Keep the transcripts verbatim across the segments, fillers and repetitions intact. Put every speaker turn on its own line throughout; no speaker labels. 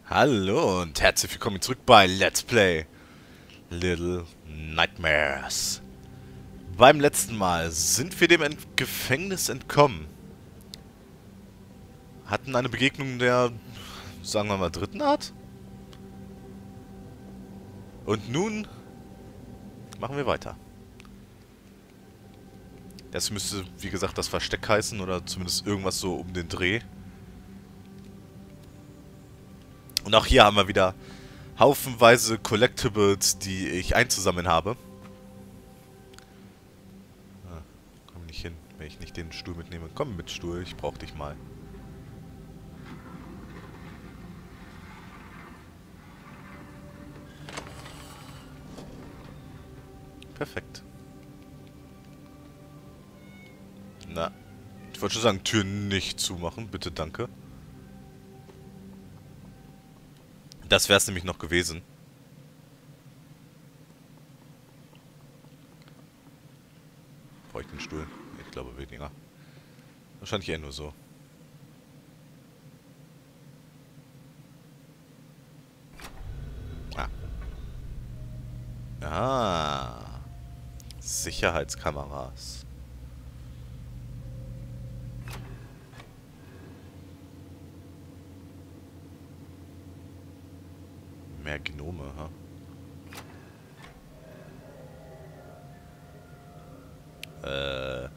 Hallo und herzlich willkommen zurück bei Let's Play Little Nightmares. Beim letzten Mal sind wir dem Ent Gefängnis entkommen. Hatten eine Begegnung der, sagen wir mal, dritten Art. Und nun machen wir weiter. Das müsste, wie gesagt, das Versteck heißen oder zumindest irgendwas so um den Dreh. Und auch hier haben wir wieder haufenweise Collectibles, die ich einzusammeln habe. Ah, komm nicht hin, wenn ich nicht den Stuhl mitnehme. Komm mit Stuhl, ich brauch dich mal. Perfekt. Na, ich wollte schon sagen, Tür nicht zumachen, bitte, danke. Das wäre es nämlich noch gewesen. Brauche ich den Stuhl? Ich glaube weniger. Wahrscheinlich eher nur so. Ah. Ah. Sicherheitskameras. Mehr Gnome, ha? Äh.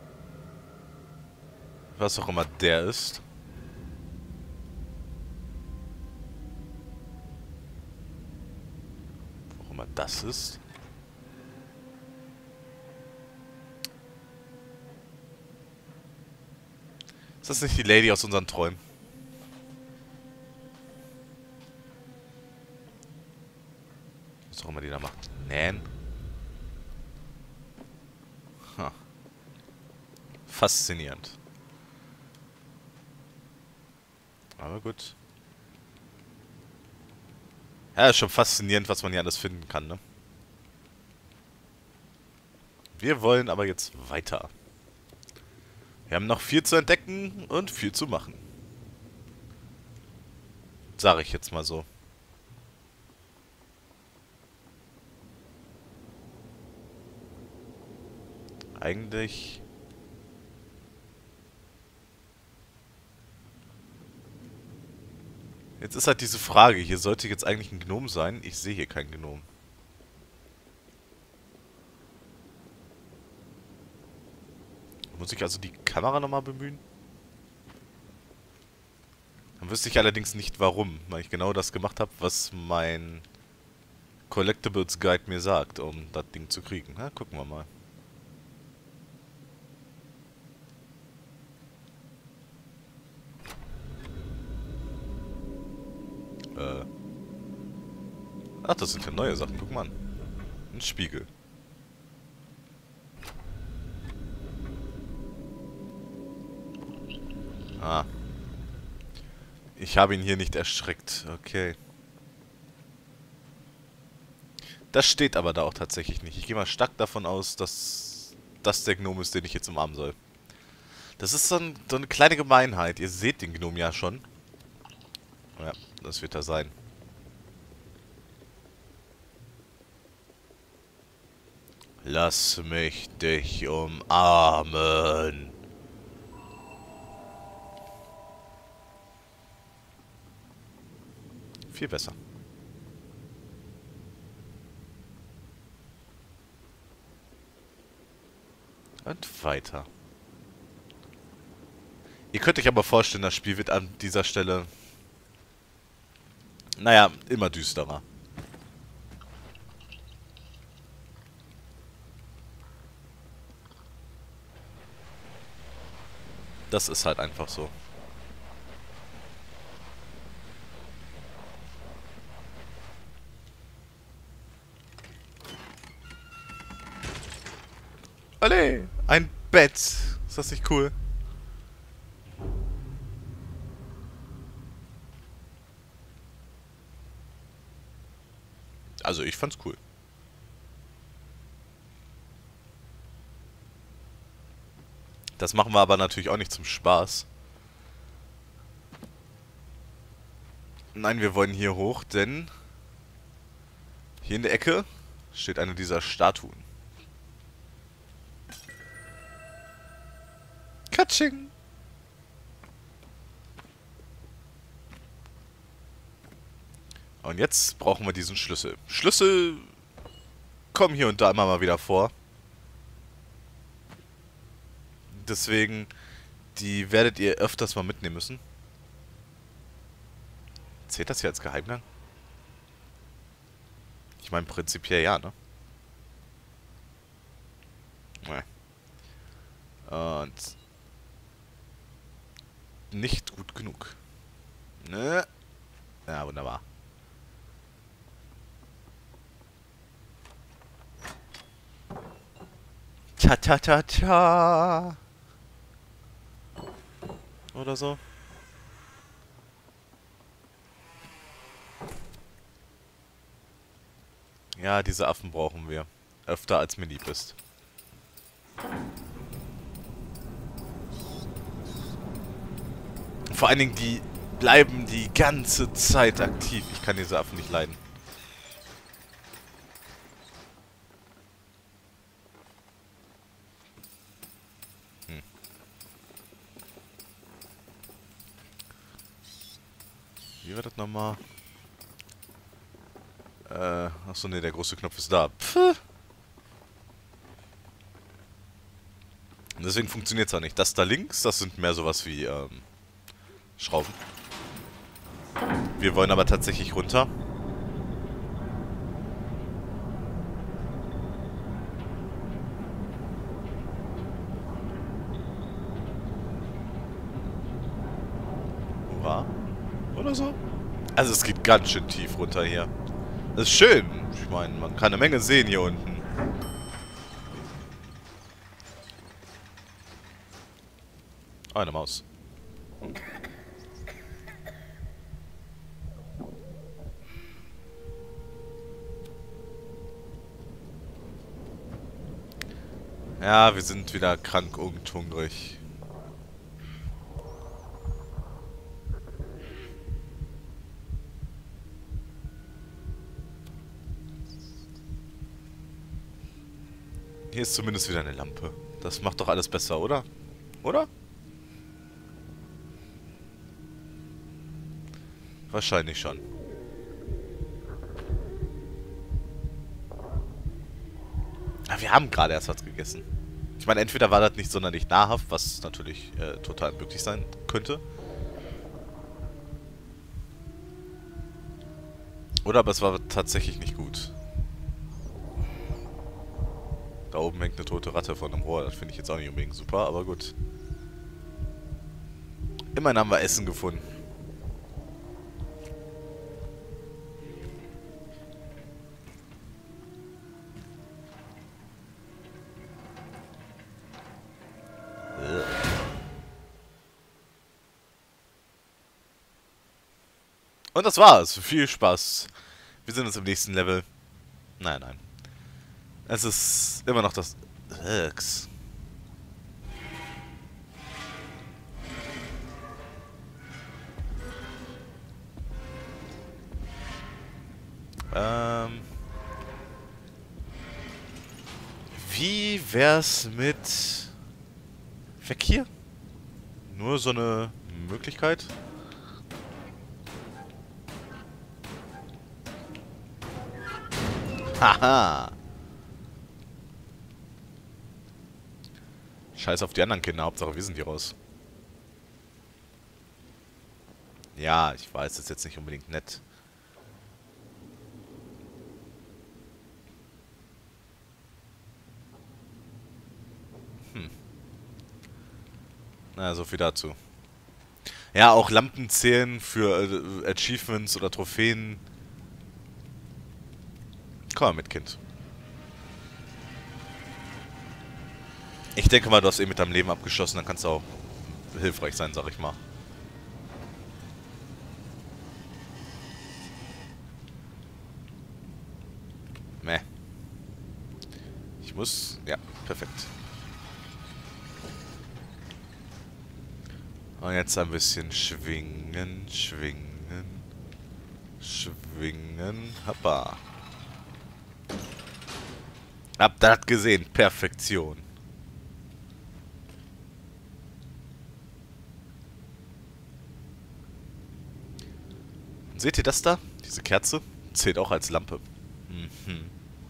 Was auch immer der ist. Wo auch immer das ist. Ist das nicht die Lady aus unseren Träumen? Was auch immer die da macht. Nähen. Ha. Faszinierend. Aber gut. Ja, ist schon faszinierend, was man hier alles finden kann, ne? Wir wollen aber jetzt weiter. Wir haben noch viel zu entdecken und viel zu machen. Sag ich jetzt mal so. Eigentlich... Jetzt ist halt diese Frage. Hier sollte jetzt eigentlich ein Gnom sein. Ich sehe hier keinen Gnom. Muss ich also die Kamera nochmal bemühen? Dann wüsste ich allerdings nicht warum, weil ich genau das gemacht habe, was mein Collectibles Guide mir sagt, um das Ding zu kriegen. Na, gucken wir mal. Äh. Ach, das sind ja neue Sachen. Guck mal an. Ein Spiegel. Ah. Ich habe ihn hier nicht erschreckt. Okay. Das steht aber da auch tatsächlich nicht. Ich gehe mal stark davon aus, dass das der Gnome ist, den ich jetzt umarmen soll. Das ist so, ein, so eine kleine Gemeinheit. Ihr seht den Gnome ja schon. Ja, das wird er sein. Lass mich dich umarmen. Viel besser. Und weiter. Ihr könnt euch aber vorstellen, das Spiel wird an dieser Stelle, naja, immer düsterer. Das ist halt einfach so. Alle, ein Bett. Ist das nicht cool? Also ich fand's cool. Das machen wir aber natürlich auch nicht zum Spaß. Nein, wir wollen hier hoch, denn hier in der Ecke steht eine dieser Statuen. Katsching! Und jetzt brauchen wir diesen Schlüssel. Schlüssel kommen hier und da immer mal wieder vor. Deswegen, die werdet ihr öfters mal mitnehmen müssen. Zählt das hier als Geheimgang? Ich meine, prinzipiell ja, ne? Und nicht gut genug. Ne? Ja, wunderbar. Ta ta ta ta. Oder so. Ja, diese Affen brauchen wir. Öfter als mir lieb ist. Vor allen Dingen, die bleiben die ganze Zeit aktiv. Ich kann diese Affen nicht leiden. Hm. Wie war das nochmal? Äh, achso, ne, der große Knopf ist da. Pff. Und deswegen funktioniert es auch nicht. Das da links, das sind mehr sowas wie, ähm, Schrauben. Wir wollen aber tatsächlich runter. Hurra. Oder so? Also es geht ganz schön tief runter hier. Das ist schön. Ich meine, man kann eine Menge sehen hier unten. Oh, eine Maus. Ja, wir sind wieder krank und hungrig. Hier ist zumindest wieder eine Lampe. Das macht doch alles besser, oder? Oder? Wahrscheinlich schon. Aber wir haben gerade erst was gegessen. Ich meine, entweder war das nicht sonderlich nahrhaft, was natürlich äh, total möglich sein könnte. Oder aber es war tatsächlich nicht gut. Da oben hängt eine tote Ratte von einem Rohr. Das finde ich jetzt auch nicht unbedingt super, aber gut. Immerhin haben wir Essen gefunden. Und das war's. Viel Spaß. Wir sehen uns im nächsten Level. Nein, nein. Es ist immer noch das... X. Ähm... Wie wär's mit... Weg hier? Nur so eine Möglichkeit? Haha! Scheiß auf die anderen Kinder, Hauptsache wir sind hier raus. Ja, ich weiß, das ist jetzt nicht unbedingt nett. Hm. Na, so viel dazu. Ja, auch Lampen zählen für äh, Achievements oder Trophäen. Komm mal mit, Kind. Ich denke mal, du hast eh mit deinem Leben abgeschlossen, dann kannst du auch hilfreich sein, sag ich mal. Meh. Ich muss... Ja, perfekt. Und jetzt ein bisschen schwingen, schwingen. Schwingen. Hoppa. Habt das gesehen? Perfektion. Seht ihr das da? Diese Kerze? Zählt auch als Lampe. Mhm.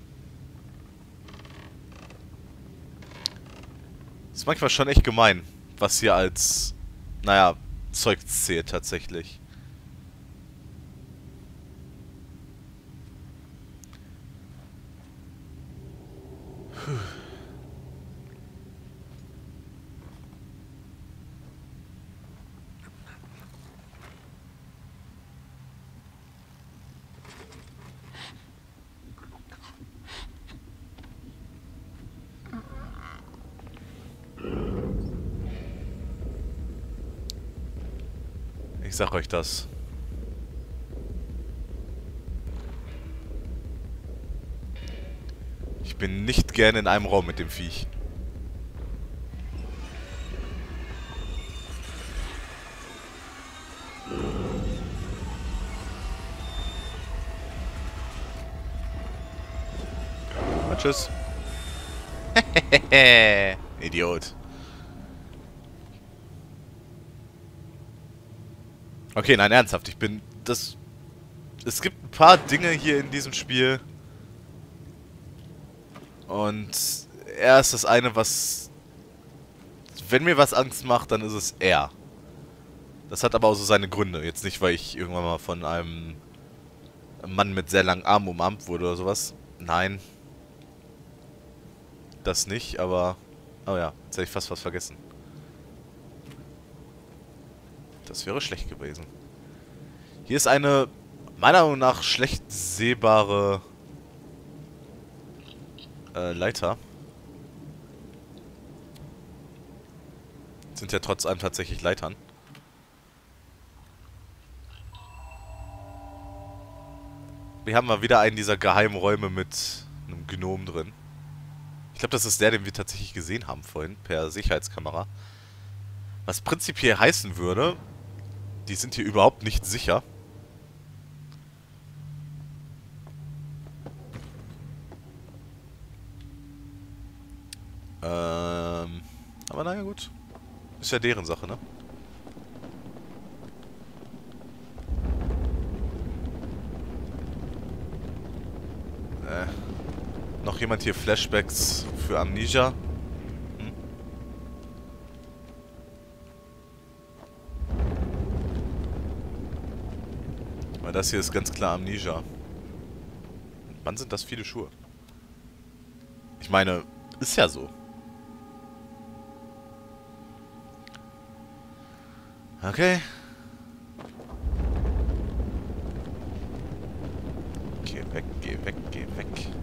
Ist manchmal schon echt gemein, was hier als, naja, Zeug zählt tatsächlich. Puh. Ich sag euch das. Ich bin nicht gerne in einem Raum mit dem Viech. Na, tschüss. Idiot. Okay, nein, ernsthaft. Ich bin... Das... Es gibt ein paar Dinge hier in diesem Spiel. Und er ist das eine, was... Wenn mir was Angst macht, dann ist es er. Das hat aber auch so seine Gründe. Jetzt nicht, weil ich irgendwann mal von einem Mann mit sehr langen Armen umarmt wurde oder sowas. Nein. Das nicht, aber... Oh ja, jetzt hätte ich fast was vergessen. Das wäre schlecht gewesen. Hier ist eine, meiner Meinung nach, schlecht sehbare äh, Leiter. Sind ja trotz allem tatsächlich Leitern. Wir haben mal wieder einen dieser geheimen Räume mit einem Gnom drin. Ich glaube, das ist der, den wir tatsächlich gesehen haben vorhin, per Sicherheitskamera. Was prinzipiell heißen würde, die sind hier überhaupt nicht sicher. Ähm, aber naja, gut. Ist ja deren Sache, ne? Äh. Noch jemand hier Flashbacks für Amnesia? Hm? Weil das hier ist ganz klar Amnesia. Wann sind das viele Schuhe? Ich meine, ist ja so. Okay. Geh weg, geh weg, geh weg.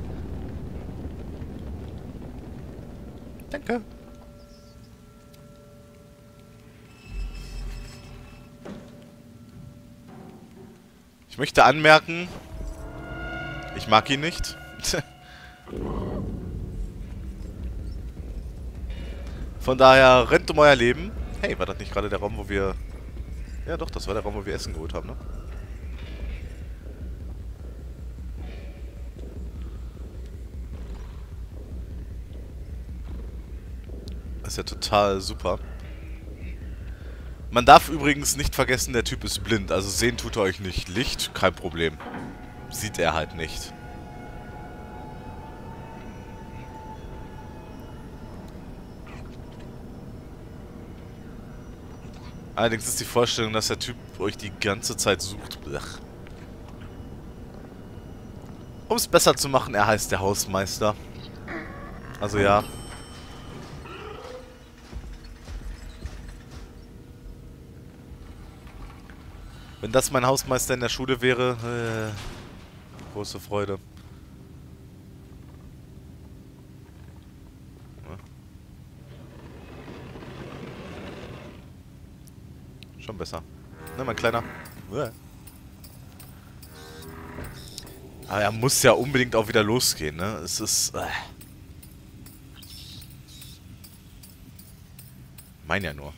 Danke. Ich möchte anmerken, ich mag ihn nicht. Von daher, rennt um euer Leben. Hey, war das nicht gerade der Raum, wo wir... Ja doch, das war der Raum, wo wir Essen geholt haben, ne? Das ist ja total super. Man darf übrigens nicht vergessen, der Typ ist blind. Also sehen tut er euch nicht. Licht, kein Problem. Sieht er halt nicht. Allerdings ist die Vorstellung, dass der Typ euch die ganze Zeit sucht. Um es besser zu machen, er heißt der Hausmeister. Also ja. Wenn das mein Hausmeister in der Schule wäre, äh, große Freude. Ja. Schon besser. Ne, mein Kleiner. Ja. Aber er muss ja unbedingt auch wieder losgehen, ne? Es ist... Äh. Mein ja nur.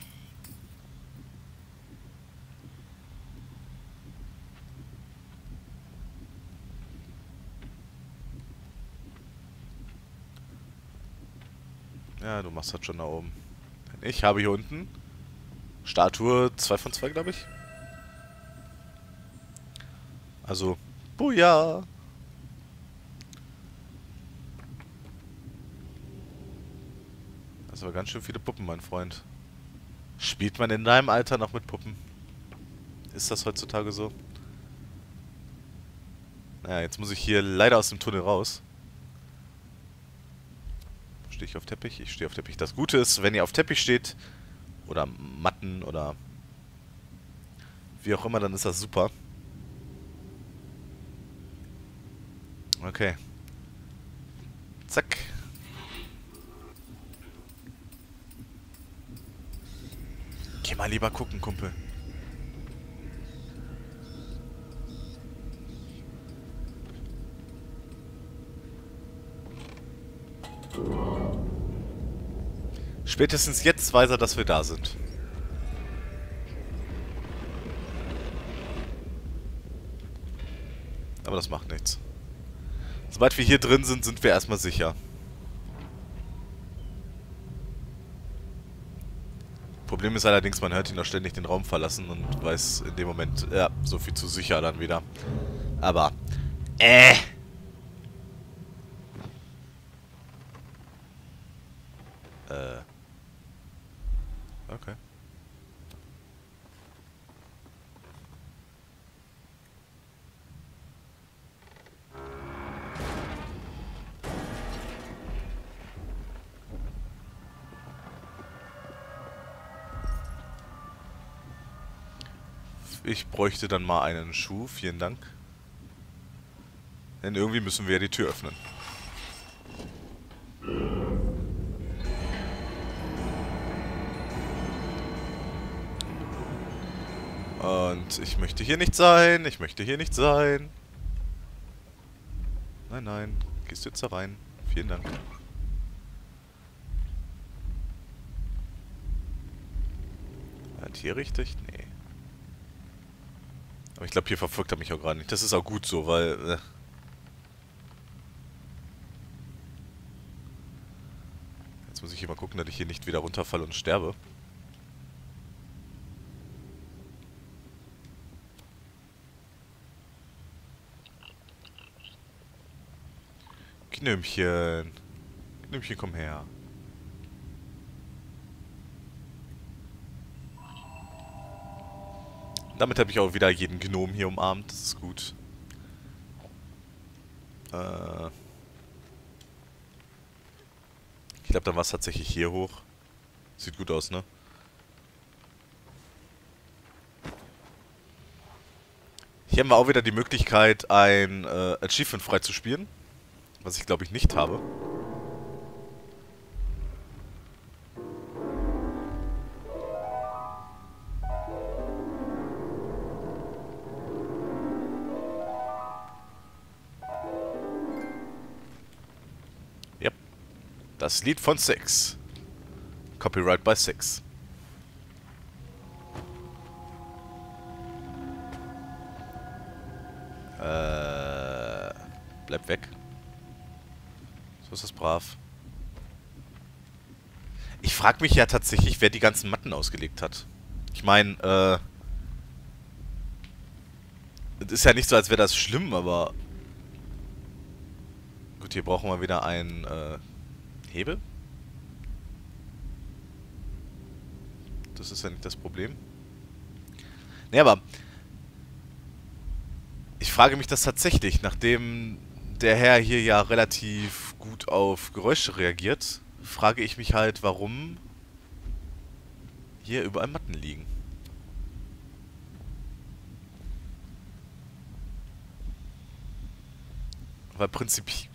Ja, du machst das schon da oben. Ich habe hier unten Statue zwei von zwei, glaube ich. Also, Buja! Das war ganz schön viele Puppen, mein Freund. Spielt man in deinem Alter noch mit Puppen? Ist das heutzutage so? Naja, jetzt muss ich hier leider aus dem Tunnel raus. Stehe ich auf Teppich? Ich stehe auf Teppich. Das Gute ist, wenn ihr auf Teppich steht, oder Matten, oder wie auch immer, dann ist das super. Okay. Zack. Geh mal lieber gucken, Kumpel. Spätestens jetzt weiß er, dass wir da sind. Aber das macht nichts. Sobald wir hier drin sind, sind wir erstmal sicher. Problem ist allerdings, man hört ihn auch ständig den Raum verlassen und weiß in dem Moment, ja, so viel zu sicher dann wieder. Aber, äh. Äh. Okay. Ich bräuchte dann mal einen Schuh, vielen Dank. Denn irgendwie müssen wir ja die Tür öffnen. Und ich möchte hier nicht sein, ich möchte hier nicht sein. Nein, nein, gehst du jetzt da rein. Vielen Dank. Und hier richtig? Nee. Aber ich glaube, hier verfolgt er mich auch gerade nicht. Das ist auch gut so, weil... Äh Jetzt muss ich hier mal gucken, dass ich hier nicht wieder runterfalle und sterbe. Gnömchen. Gnömchen, komm her. Damit habe ich auch wieder jeden Gnom hier umarmt. Das ist gut. Äh ich glaube, dann war es tatsächlich hier hoch. Sieht gut aus, ne? Hier haben wir auch wieder die Möglichkeit, ein äh, Achievement freizuspielen. Was ich, glaube ich, nicht habe. Yep. Das Lied von Six. Copyright by Six. Äh, bleib weg. So ist das brav. Ich frage mich ja tatsächlich, wer die ganzen Matten ausgelegt hat. Ich meine, äh... es ist ja nicht so, als wäre das schlimm, aber... Gut, hier brauchen wir wieder einen, äh... Hebel? Das ist ja nicht das Problem. Ne, aber... Ich frage mich das tatsächlich, nachdem der Herr hier ja relativ gut auf Geräusche reagiert, frage ich mich halt, warum hier überall Matten liegen. Weil prinzipiell...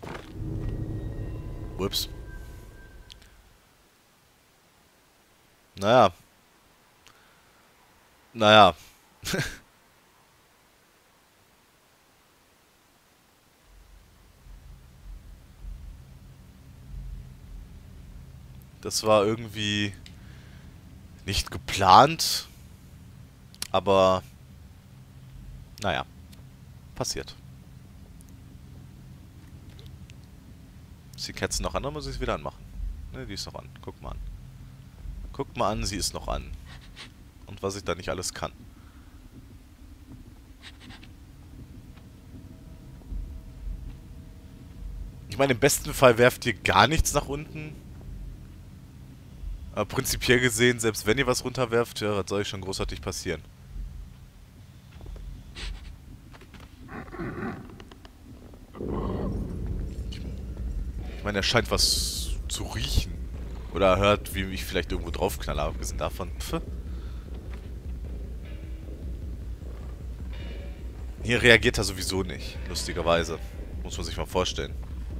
Ups. Naja. Naja. Das war irgendwie nicht geplant, aber naja, passiert. Ist die Kerze noch an, dann muss ich es wieder anmachen. Ne, die ist noch an. Guck mal an. Guck mal an, sie ist noch an. Und was ich da nicht alles kann. Ich meine, im besten Fall werft ihr gar nichts nach unten. Aber prinzipiell gesehen, selbst wenn ihr was runterwerft, ja, was soll schon großartig passieren? Ich meine, er scheint was zu riechen. Oder er hört, wie ich vielleicht irgendwo draufknalle, abgesehen davon. Pff. Hier reagiert er sowieso nicht, lustigerweise. Muss man sich mal vorstellen.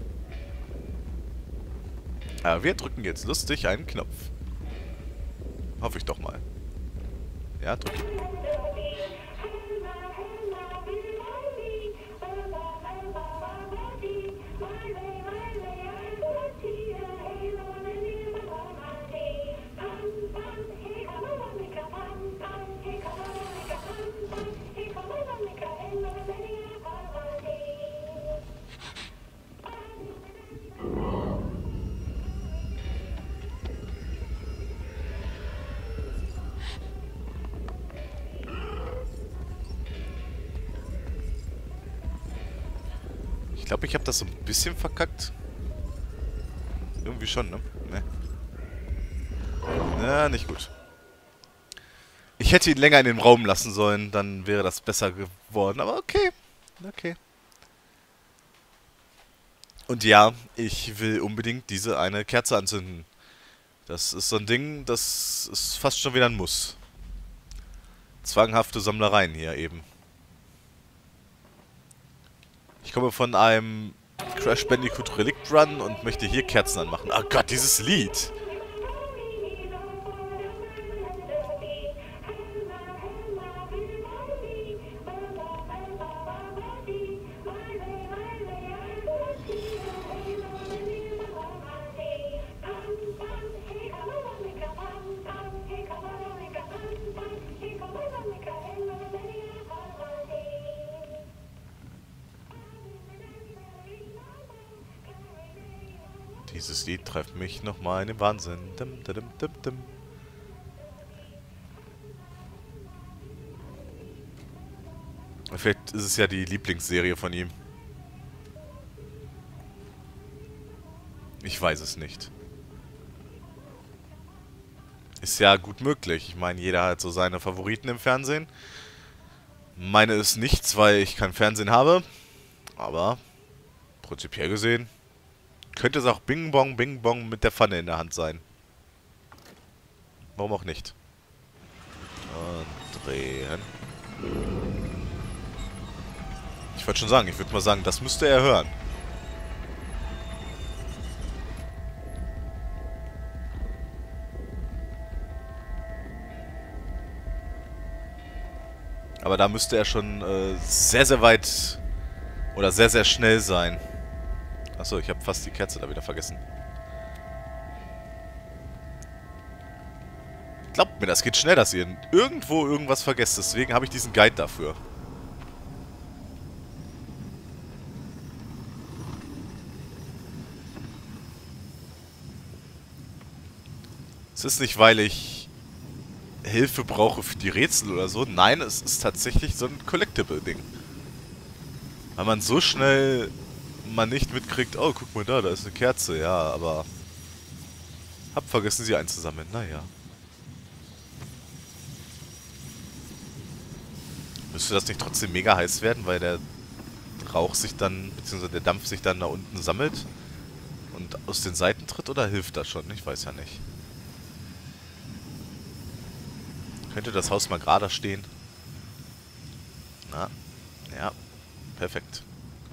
Aber wir drücken jetzt lustig einen Knopf. Hoffe ich doch mal. Ja, drücken. Ich glaube, ich habe das so ein bisschen verkackt. Irgendwie schon, ne? Ne. Na, nicht gut. Ich hätte ihn länger in den Raum lassen sollen, dann wäre das besser geworden. Aber okay. Okay. Und ja, ich will unbedingt diese eine Kerze anzünden. Das ist so ein Ding, das ist fast schon wieder ein Muss. Zwanghafte Sammlereien hier eben. Ich komme von einem Crash Bandicoot Relic Run und möchte hier Kerzen anmachen. Oh Gott, dieses Lied! Dieses Lied treibt mich nochmal in den Wahnsinn. Dim, dim, dim, dim. Vielleicht ist es ja die Lieblingsserie von ihm. Ich weiß es nicht. Ist ja gut möglich. Ich meine, jeder hat so seine Favoriten im Fernsehen. Meine ist nichts, weil ich kein Fernsehen habe. Aber prinzipiell gesehen könnte es auch Bing Bong, Bing Bong mit der Pfanne in der Hand sein. Warum auch nicht? Und drehen. Ich wollte schon sagen, ich würde mal sagen, das müsste er hören. Aber da müsste er schon äh, sehr, sehr weit oder sehr, sehr schnell sein. Achso, ich habe fast die Kerze da wieder vergessen. Glaubt mir, das geht schnell, dass ihr irgendwo irgendwas vergesst. Deswegen habe ich diesen Guide dafür. Es ist nicht, weil ich Hilfe brauche für die Rätsel oder so. Nein, es ist tatsächlich so ein Collectible-Ding. Weil man so schnell man nicht mitkriegt, oh, guck mal da, da ist eine Kerze. Ja, aber hab vergessen, sie einzusammeln. Naja. Müsste das nicht trotzdem mega heiß werden, weil der Rauch sich dann, beziehungsweise der Dampf sich dann da unten sammelt und aus den Seiten tritt, oder hilft das schon? Ich weiß ja nicht. Könnte das Haus mal gerade stehen? Na, ja, perfekt.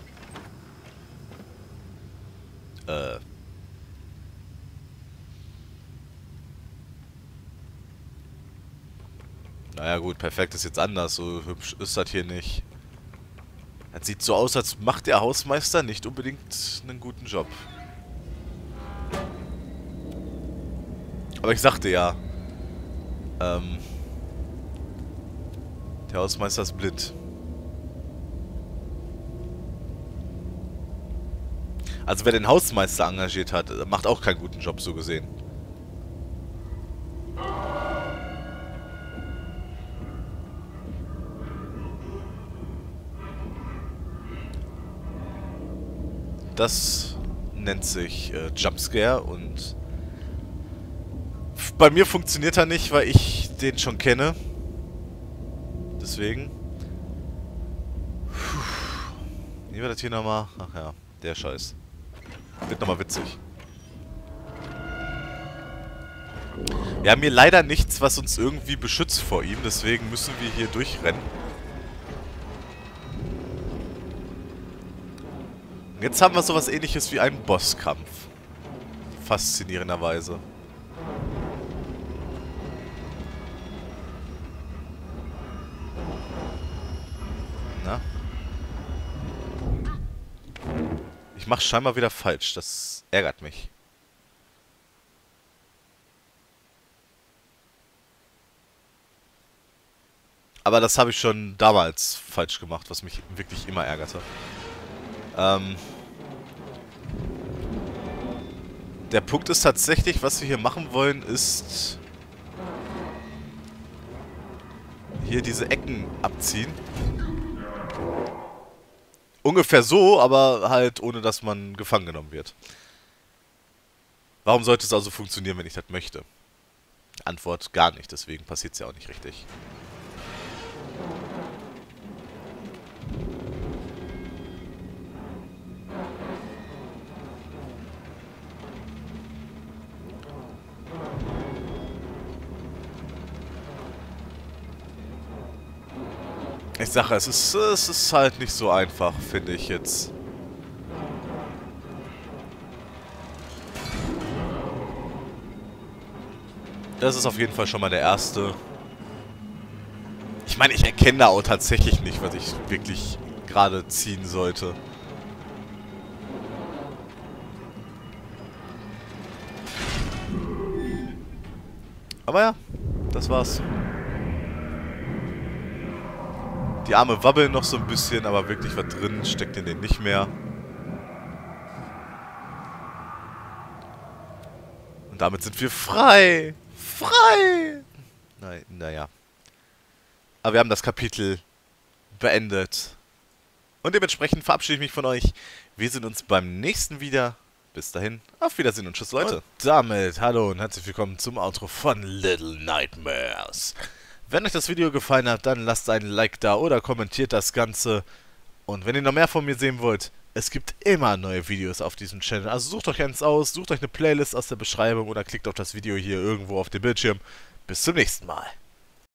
Äh. Naja gut, perfekt ist jetzt anders. So hübsch ist das hier nicht. Das sieht so aus, als macht der Hausmeister nicht unbedingt einen guten Job. Aber ich sagte ja, ähm, der Hausmeister ist blind. Also wer den Hausmeister engagiert hat, macht auch keinen guten Job, so gesehen. Das nennt sich äh, Jumpscare und bei mir funktioniert er nicht, weil ich den schon kenne. Deswegen. Puh. Wie war das hier nochmal? Ach ja, der Scheiß. Wird nochmal witzig. Wir haben hier leider nichts, was uns irgendwie beschützt vor ihm, deswegen müssen wir hier durchrennen. Und jetzt haben wir sowas Ähnliches wie einen Bosskampf. Faszinierenderweise. Na? Ich mach's scheinbar wieder falsch, das ärgert mich. Aber das habe ich schon damals falsch gemacht, was mich wirklich immer ärgerte. Ähm... Der Punkt ist tatsächlich, was wir hier machen wollen, ist hier diese Ecken abziehen. Ungefähr so, aber halt ohne, dass man gefangen genommen wird. Warum sollte es also funktionieren, wenn ich das möchte? Antwort: gar nicht, deswegen passiert es ja auch nicht richtig. Ich sage, es ist, es ist halt nicht so einfach, finde ich jetzt. Das ist auf jeden Fall schon mal der erste. Ich meine, ich erkenne da auch tatsächlich nicht, was ich wirklich gerade ziehen sollte. Aber ja, das war's. Die Arme wabbeln noch so ein bisschen, aber wirklich was drin steckt in denen nicht mehr. Und damit sind wir frei! Frei! Nein, naja. Aber wir haben das Kapitel beendet. Und dementsprechend verabschiede ich mich von euch. Wir sehen uns beim nächsten wieder. Bis dahin, auf Wiedersehen und tschüss, Leute. Und damit, hallo und herzlich willkommen zum Outro von Little Nightmares. Wenn euch das Video gefallen hat, dann lasst einen Like da oder kommentiert das Ganze. Und wenn ihr noch mehr von mir sehen wollt, es gibt immer neue Videos auf diesem Channel. Also sucht euch eins aus, sucht euch eine Playlist aus der Beschreibung oder klickt auf das Video hier irgendwo auf dem Bildschirm. Bis zum nächsten Mal.